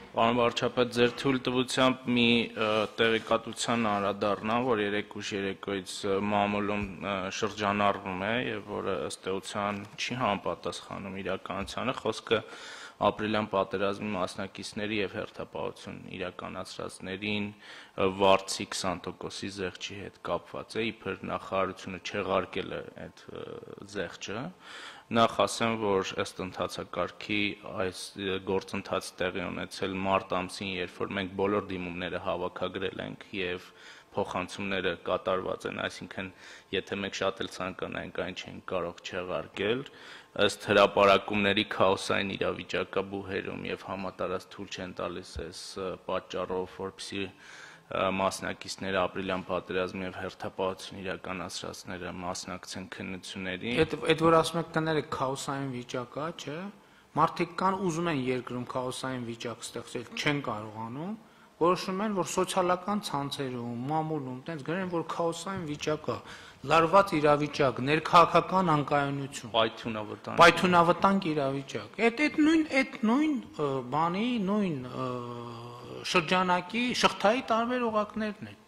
Պարոն վարչապետ, ձեր թույլտվությամբ մի տեղեկատվության անդրադառնամ, որ երեկ ուշ երեկոյից մամուլում շրջանառվում է եւ որը ըստ էության չի համապատասխանում իրականությանը, խոսքը ապրիլյան պատերազմի մասնակիցների եւ հերթապահություն իրականացրածներին վարձի 20%-ի զեղչի հետ կապված է, իբր նախարարությունը չեղարկել է այդ զեղչը։ Նախ ասեմ, որ ըստ ընթացակարգի այս գործընթացը տեղի ունեցել մարտ ամսին, երբ որ մենք բոլոր դիմումները հավաքագրել ենք եւ փոխանցումները կատարված են, այսինքն եթե մենք շատ էլ ցանկանայինք, այն չենք կարող չեղարկել, ըստ հրապարակումների քաոսային իրավիճակաբուհերում եւ համատարած թույլ չեն տալիս այս պատճառով, որպեսզի մասնակիցները ապրիլյան պատերազմի եւ հերթապահություն իրականացրածները մասնակցեն քննություններին։ Այդ որ ասում եք տները քաոսային վիճակ է, չէ՞։ Մարդիկ կան ուզում են երկրում քաոսային վիճակ ստեղծել, չեն կարողանում, որոշում են, որ սոցիալական ցանցերում, մամուլում, տենց գրեն, որ քաոսային վիճակ է, լարված իրավիճակ, ներքաղաքական անկայունություն, պայթյունավտանգ իրավիճակ։ Այդ նույն բանի, նույն շրջանակի շղթայի տարբեր օղակներն են։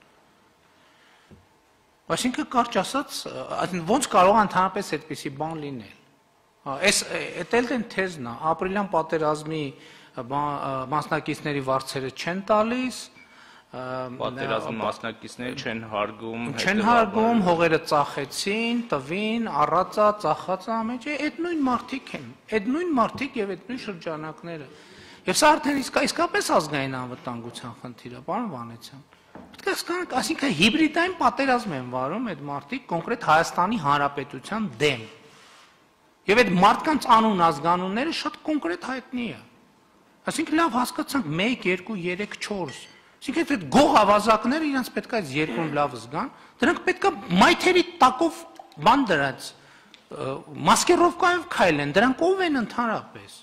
Այսինքն կարճ ասած, ոնց կարող է ընդհանրապես այդպիսի բան լինել։ Այդ էլ թեզն է, ապրիլյան պատերազմի մասնակիցների վարձերը չեն տալիս, պատերազմի մասնակիցները չեն հարգում, հողերը ծախեցին, տվին, առածա, ծախածա, ամեջը, այդ նույն մարդիկ են, այդ նույն մարդիկ եւ այդ նույն շրջանակները։ Եվ սա արդեն իսկապես ազգային անվտանգության խնդիր է, պարոն Վանեցյան։ Պետք է հասկանանք, այսինքն հիբրիդային պատերազմ են վարում այդ մարդիկ կոնկրետ Հայաստանի Հանրապետության դեմ։ Եվ այդ մարդկանց անուն ազգանունները շատ կոնկրետ հայտնի է։ Այսինքն լավ հասկացանք 1, 2, 3, 4։ Այսինքն այդ գող ավազակները իրենց պետք է այս երկրում լավ զգան, դրանք պետք է մայթերի տակով բան դրած մասկերովկայով քայլեն, դրանք ով են ընդհանրապես։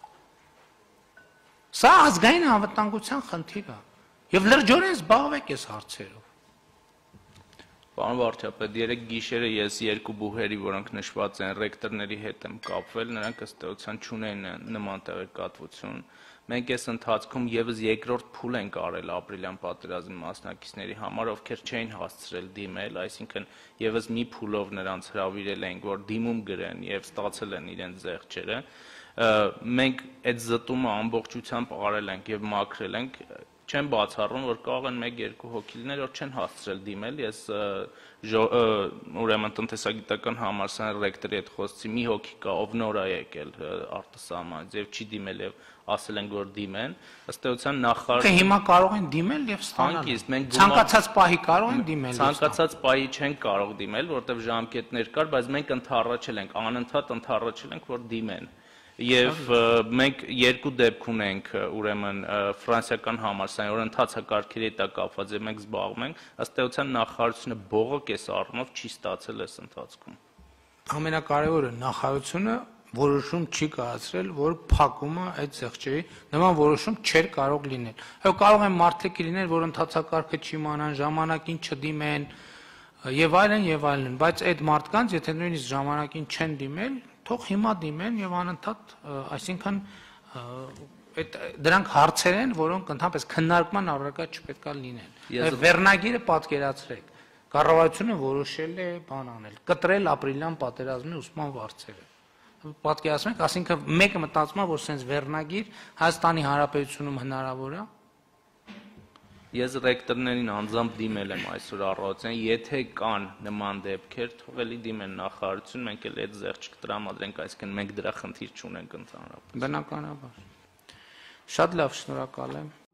Սա ազգային անվտանգության խնդիր է, եւ լրջորեն զբաղվեք այս հարցերով։ Պարոն վարչապետ, երեք գիշերը ես երկու բուհերի, որոնք նշված են ռեկտորների հետ եմ կապվել, նրանք ըստ էության չունեն նման տեղեկատվություն։ Մենք այս ընթացքում եւս երկրորդ փուլ ենք արել ապրիլյան պատերազմի մասնակիցների համար, ովքեր չէին հասցրել դիմել, այսինքն եւս մի փուլով նրանց հրավիրել ենք, որ դիմում գրեն եւ ստացել են իրենց զեղչերը։ Մենք այդ զտումը ամբողջությամբ արել ենք եւ մաքրել ենք, չեմ բացառում, որ կարող են 1-2 հոգի լինել, որ չեն հասցրել դիմել, ես ուրեմն տնտեսագիտական համալսարանի ռեկտորի հետ խոսեցի, մի հոգի կա, ով նոր է եկել արտասահմանից եւ չի դիմել եւ ասել են, որ դիմեն, ըստ էության նախարար հիմա կարող են դիմել եւ ստանալ։ Ցանկացած պահի կարող են դիմել։ Ցանկացած պահի չեն կարող դիմել, որտեղ ժամկետներ կար, բայց մենք ընդառաջել ենք, անընդհատ ընդառաջել ենք, որ դիմեն։ Եվ մենք երկու դեպք ունենք, ուրեմն ֆրանսիական համալսարանի, որ ընթացակարգերի հետ կապված է, մենք զբաղվում ենք, ըստ էության նախարարությունը բողոք այս առումով չի ստացել այս ընթացքում։ Ամենակարևորը նախարարությունը որոշում չի կայացրել, որ փակումը այդ զեղչերի նման որոշում չէր կարող լինել։ Այո, կարող են մարդիկ լինել, որ ընթացակարգը չիմանան, ժամանակին չդիմեն եւ այլն, բայց այդ մարդկանց, եթե նույնիսկ ժամանակին չեն դիմել, թող հիմա դիմեն եւ անընդհատ, այսինքն դրանք հարցեր են, որոնք ընդհանրապես քննարկման առարկա չպետք է լինեն։ Վերնագիրը պատկերացրեք, կառավարությունը որոշել է բան անել, կտրել ապրիլյան պատերազմի ուսման վարձերը։ Պատկերացնեք, այսինքն մեկը մտածում է, որ sense վերնագիր Հայաստանի Հանրապետությունում հնարավոր է։ Ես ռեկտորներին անձամբ դիմել եմ այսօր առավոտյան, եթե կան նման դեպքեր, թող էլի դիմեն նախարարություն, մենք էլ այդ զեղչ կտրամադրենք, այսինքն մենք դրա խնդիր չունենք ընդհանրապես։ Բնականաբար։ Շատ լավ, շնորհակալ եմ։